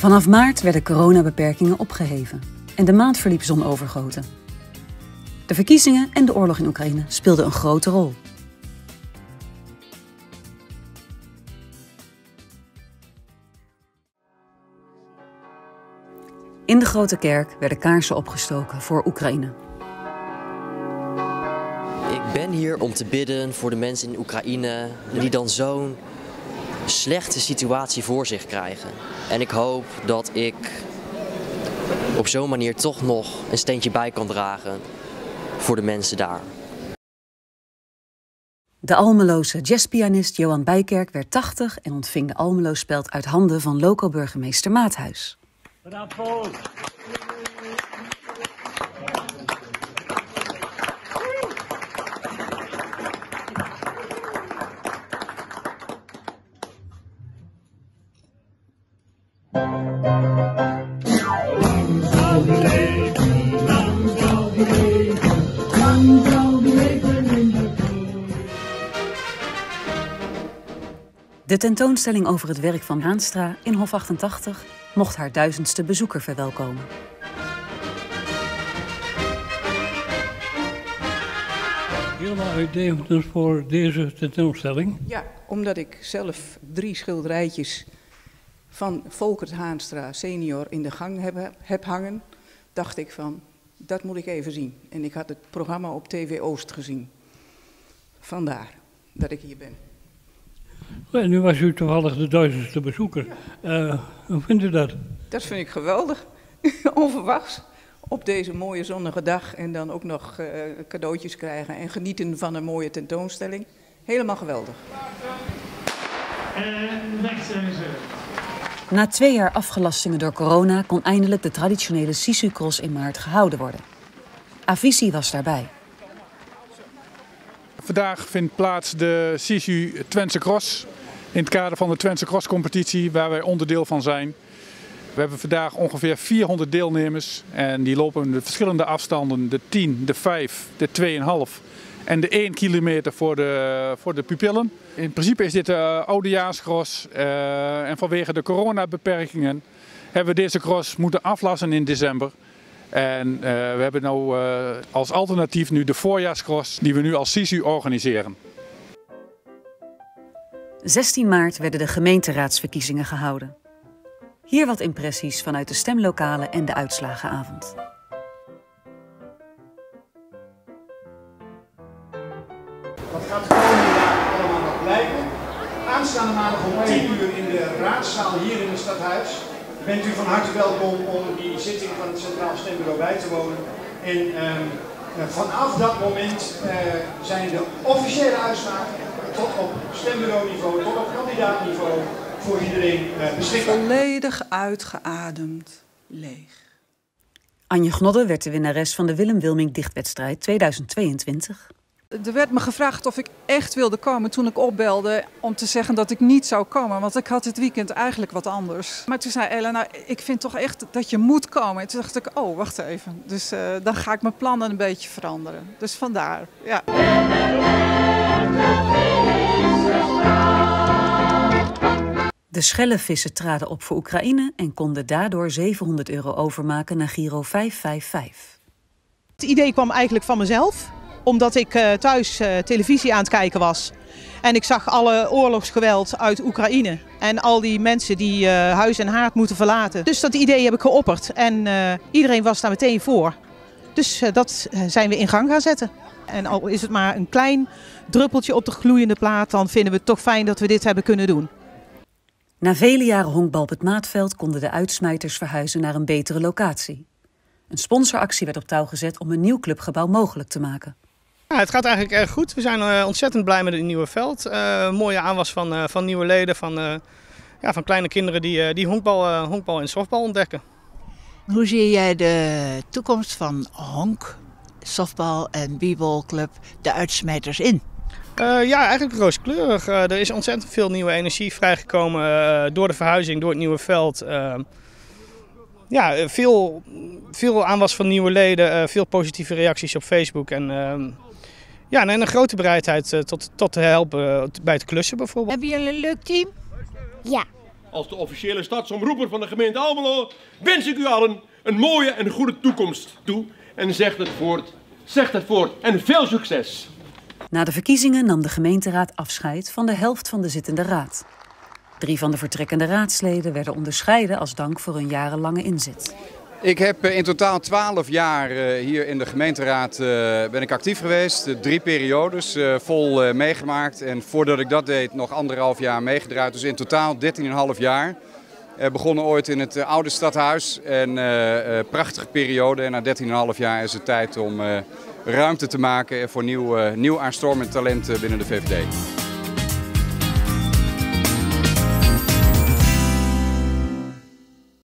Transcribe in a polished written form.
Vanaf maart werden coronabeperkingen opgeheven en de maand verliep zonovergoten. De verkiezingen en de oorlog in Oekraïne speelden een grote rol. In de Grote Kerk werden kaarsen opgestoken voor Oekraïne. Ik ben hier om te bidden voor de mensen in Oekraïne die dan zo'n slechte situatie voor zich krijgen. En ik hoop dat ik op zo'n manier toch nog een steentje bij kan dragen voor de mensen daar. De Almeloze jazzpianist Johan Bijkerk werd 80 en ontving de Almelo-speld uit handen van loco-burgemeester Maathuis. Bravo! De tentoonstelling over het werk van Haanstra in Hof 88 mocht haar 1000ste bezoeker verwelkomen. Helemaal uitdagend voor deze tentoonstelling. Ja, omdat ik zelf 3 schilderijtjes van Volkert Haanstra senior in de gang heb hangen, dacht ik van, dat moet ik even zien. En ik had het programma op TV Oost gezien. Vandaar dat ik hier ben. En nu was u toevallig de 1000ste bezoeker. Hoe vindt u dat? Dat vind ik geweldig. Onverwachts. Op deze mooie zonnige dag en dan ook nog cadeautjes krijgen en genieten van een mooie tentoonstelling. Helemaal geweldig. En weg zijn ze. Na 2 jaar afgelastingen door corona kon eindelijk de traditionele Sisu-cross in maart gehouden worden. Avicii was daarbij. Vandaag vindt plaats de Sisu Twentse Cross in het kader van de Twentse Cross competitie waar wij onderdeel van zijn. We hebben vandaag ongeveer 400 deelnemers en die lopen de verschillende afstanden, de 10, de 5, de 2,5 en de 1 kilometer voor de pupillen. In principe is dit de oudejaarscross en vanwege de coronabeperkingen hebben we deze cross moeten aflassen in december. En we hebben nu als alternatief nu de voorjaarscross die we nu als Sisu organiseren. 16 maart werden de gemeenteraadsverkiezingen gehouden. Hier wat impressies vanuit de stemlokalen en de uitslagenavond. Wat gaat de komende dagen allemaal nog blijken? Aanstaande maandag om 10 uur in de raadzaal hier in het stadhuis. Bent u van harte welkom om die zitting van het Centraal Stembureau bij te wonen. En vanaf dat moment zijn de officiële uitslagen tot op stembureauniveau, tot op kandidaatniveau voor iedereen beschikbaar. Volledig uitgeademd, leeg. Anje Gnodde werd de winnares van de Willem Wilmink Dichtwedstrijd 2022. Er werd me gevraagd of ik echt wilde komen toen ik opbelde om te zeggen dat ik niet zou komen. Want ik had dit weekend eigenlijk wat anders. Maar toen zei Ella, nou, ik vind toch echt dat je moet komen. En toen dacht ik, oh, wacht even. Dus dan ga ik mijn plannen een beetje veranderen. Dus vandaar, ja. De Schellevissen traden op voor Oekraïne en konden daardoor €700 overmaken naar Giro 555. Het idee kwam eigenlijk van mezelf. Omdat ik thuis televisie aan het kijken was. En ik zag alle oorlogsgeweld uit Oekraïne. En al die mensen die huis en haard moeten verlaten. Dus dat idee heb ik geopperd. En iedereen was daar meteen voor. Dus dat zijn we in gang gaan zetten. En al is het maar een klein druppeltje op de gloeiende plaat. Dan vinden we het toch fijn dat we dit hebben kunnen doen. Na vele jaren honkbal op het Maatveld konden de uitsmijters verhuizen naar een betere locatie. Een sponsoractie werd op touw gezet om een nieuw clubgebouw mogelijk te maken. Ja, het gaat eigenlijk erg goed. We zijn ontzettend blij met het nieuwe veld. Mooie aanwas van nieuwe leden, van kleine kinderen die honkbal en softbal ontdekken. Hoe zie jij de toekomst van honk, softbal en b-ballclub, de uitsmijters in? Ja, eigenlijk rooskleurig. Er is ontzettend veel nieuwe energie vrijgekomen door de verhuizing, door het nieuwe veld. Ja, veel aanwas van nieuwe leden, veel positieve reacties op Facebook en een grote bereidheid tot te helpen bij het klussen bijvoorbeeld. Hebben jullie een leuk team? Ja. als de officiële stadsomroeper van de gemeente Almelo wens ik u allen een mooie en goede toekomst toe. En zegt het voort en veel succes. Na de verkiezingen nam de gemeenteraad afscheid van de helft van de zittende raad. 3 van de vertrekkende raadsleden werden onderscheiden als dank voor hun jarenlange inzet. Ik heb in totaal 12 jaar hier in de gemeenteraad ben ik actief geweest. 3 periodes vol meegemaakt en voordat ik dat deed nog 1,5 jaar meegedraaid. Dus in totaal 13,5 jaar. Begonnen ooit in het oude stadhuis en prachtige periode. En na 13,5 jaar is het tijd om ruimte te maken voor nieuw aanstormend talent binnen de VVD.